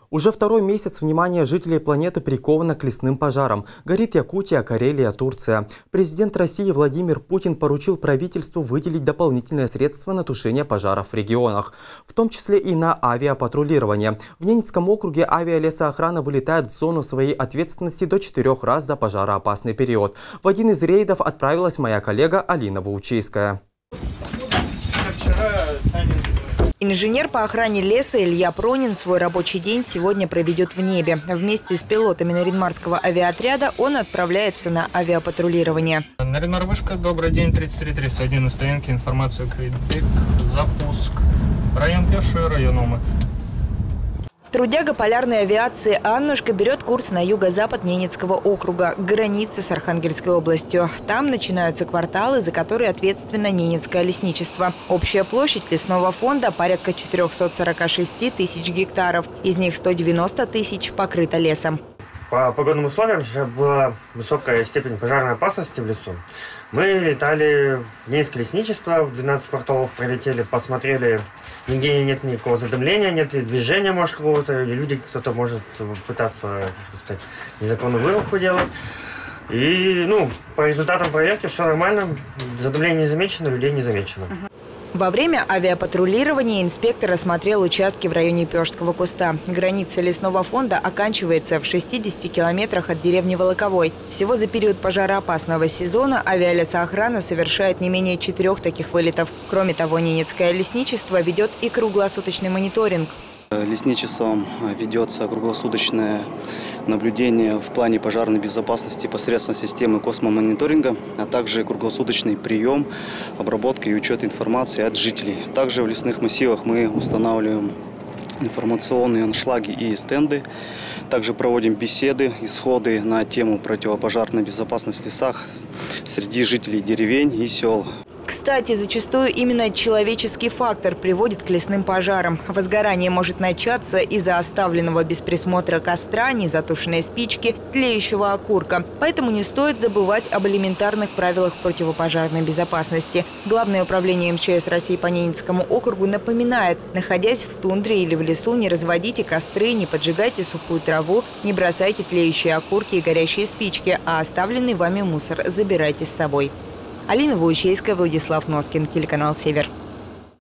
Уже второй месяц внимание жителей планеты приковано к лесным пожарам. Горит Якутия, Карелия, Турция. Президент России Владимир Путин поручил правительству выделить дополнительные средства на тушение пожаров в регионах, в том числе и на авиапатрулирование. В Ненецком округе авиалесоохрана вылетает в зону своей ответственности до 4 раз за пожароопасный период. В один из рейдов отправилась моя коллега Алина Ваучейская. Инженер по охране леса Илья Пронин свой рабочий день сегодня проведет в небе. Вместе с пилотами Нарьян-Марского авиаотряда он отправляется на авиапатрулирование. Нарьян-Мар-Вышка, добрый день, 3331 на стоянке, информацию Крейдбек, запуск. Район Пеший, район Омы. Трудяга полярной авиации Аннушка берет курс на юго-запад Ненецкого округа, к границе с Архангельской областью. Там начинаются кварталы, за которые ответственно Ненецкое лесничество. Общая площадь лесного фонда порядка 446 тысяч гектаров. Из них 190 тысяч покрыто лесом. По погодным условиям сейчас была высокая степень пожарной опасности в лесу. Мы летали в Ненецкое лесничество, в 12 кварталов пролетели, посмотрели, нигде нет никакого задымления, нет ли движения, может, какого-то, или люди, кто-то может пытаться, так сказать, незаконную вырубку делать. И, по результатам проверки все нормально, задымление не замечено, людей не замечено. Во время авиапатрулирования инспектор осмотрел участки в районе Пешского куста. Граница лесного фонда оканчивается в 60 километрах от деревни Волоковой. Всего за период пожароопасного сезона авиалесоохрана совершает не менее 4 таких вылетов. Кроме того, Ненецкое лесничество ведет и круглосуточный мониторинг. Лесничеством ведется круглосуточное наблюдение в плане пожарной безопасности посредством системы космомониторинга, а также круглосуточный прием, обработка и учет информации от жителей. Также в лесных массивах мы устанавливаем информационные аншлаги и стенды. Также проводим беседы, исходы на тему противопожарной безопасности в лесах среди жителей деревень и сел. Кстати, зачастую именно человеческий фактор приводит к лесным пожарам. Возгорание может начаться из-за оставленного без присмотра костра, незатушенной спички, тлеющего окурка. Поэтому не стоит забывать об элементарных правилах противопожарной безопасности. Главное управление МЧС России по Ненецкому округу напоминает: находясь в тундре или в лесу, не разводите костры, не поджигайте сухую траву, не бросайте тлеющие окурки и горящие спички, а оставленный вами мусор забирайте с собой. Алина Ваучейская, Владислав Носкин, телеканал «Север».